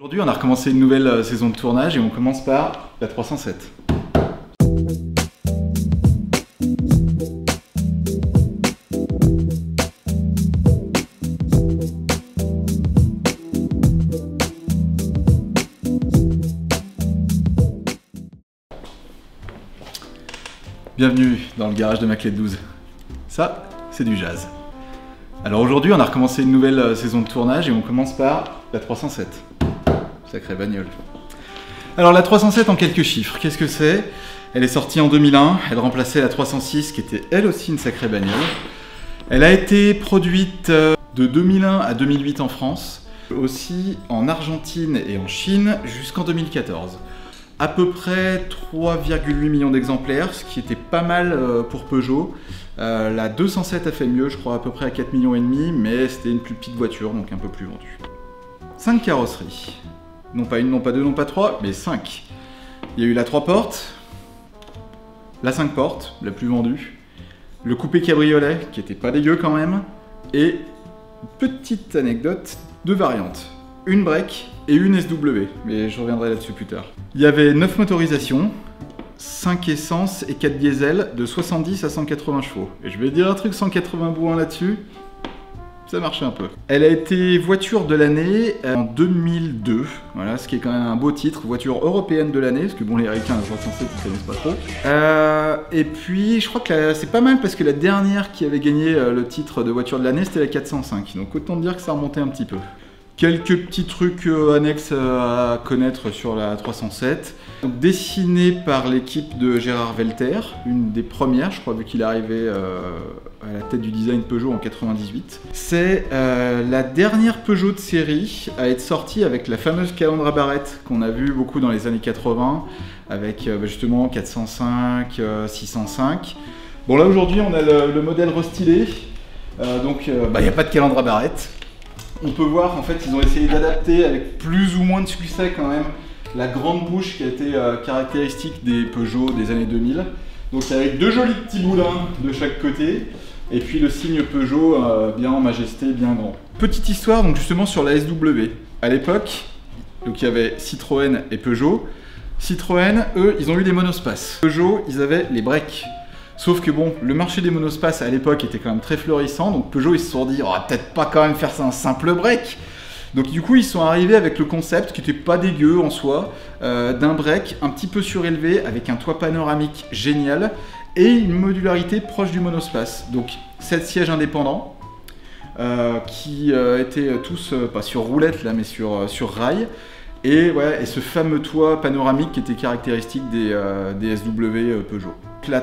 Aujourd'hui, on a recommencé une nouvelle saison de tournage et on commence par la 307. Bienvenue dans le garage de ma clé de 12. Ça, c'est du jazz. Alors aujourd'hui, on a recommencé une nouvelle saison de tournage et on commence par la 307. Sacrée bagnole. Alors la 307 en quelques chiffres, qu'est-ce que c'est? Elle est sortie en 2001, elle remplaçait la 306 qui était elle aussi une sacrée bagnole. Elle a été produite de 2001 à 2008 en France, aussi en Argentine et en Chine jusqu'en 2014. À peu près 3,8 millions d'exemplaires, ce qui était pas mal pour Peugeot. La 207 a fait mieux, je crois à peu près à 4,5 millions, mais c'était une plus petite voiture, donc un peu plus vendue. 5 carrosseries. Non pas une, non pas deux, non pas trois, mais 5. Il y a eu la 3 portes, la 5 portes, la plus vendue, le coupé cabriolet, qui était pas dégueu quand même, et petite anecdote, 2 variantes. Une break et une SW, mais je reviendrai là-dessus plus tard. Il y avait 9 motorisations, 5 essence et 4 diesel de 70 à 180 chevaux. Et je vais dire un truc 180 bourrins là-dessus, ça marchait un peu. Elle a été voiture de l'année en 2002, voilà, ce qui est quand même un beau titre, voiture européenne de l'année, parce que bon, les Américains, la 307, ils connaissent pas trop. Et puis, je crois que c'est pas mal parce que la dernière qui avait gagné le titre de voiture de l'année, c'était la 405, donc autant dire que ça remontait un petit peu. Quelques petits trucs annexes à connaître sur la 307. Dessiné par l'équipe de Gérard Velter, une des premières, je crois, vu qu'il est arrivé à la tête du design Peugeot en 98. C'est la dernière Peugeot de série à être sortie avec la fameuse calandre à barrette qu'on a vu beaucoup dans les années 80, avec justement 405, 605. Bon là aujourd'hui on a le modèle restylé, donc il n'y a pas de calandre à barrette. On peut voir qu'en fait ils ont essayé d'adapter avec plus ou moins de succès quand même la grande bouche qui a été caractéristique des Peugeot des années 2000. Donc avec 2 jolis petits boulins de chaque côté et puis le signe Peugeot bien en majesté, bien grand. Petite histoire donc justement sur la SW. À l'époque, donc il y avait Citroën et Peugeot. Citroën, eux, ils ont eu des monospaces. Peugeot, ils avaient les breaks. Sauf que bon, le marché des monospaces à l'époque était quand même très florissant, donc Peugeot ils se sont dit on va peut-être pas quand même faire ça un simple break. Donc du coup ils sont arrivés avec le concept qui était pas dégueu en soi, d'un break un petit peu surélevé avec un toit panoramique génial et une modularité proche du monospace. Donc 7 sièges indépendants qui étaient tous pas sur roulette là mais sur rail. Et, ouais, et ce fameux toit panoramique qui était caractéristique des SW Peugeot. La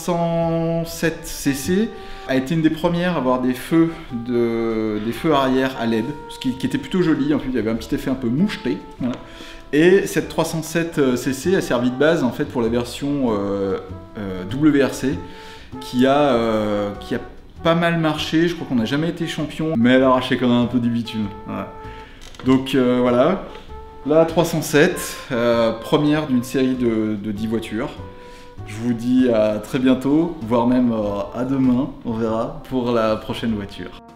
307cc a été une des premières à avoir des feux arrière à LED, ce qui était plutôt joli. En plus, il y avait un petit effet un peu moucheté. Voilà. Et cette 307cc a servi de base en fait pour la version WRC qui a pas mal marché. Je crois qu'on n'a jamais été champion, mais elle a arraché quand même un peu du bitume. Voilà. Donc voilà. La 307, première d'une série de 10 voitures. Je vous dis à très bientôt, voire même à demain, on verra, pour la prochaine voiture.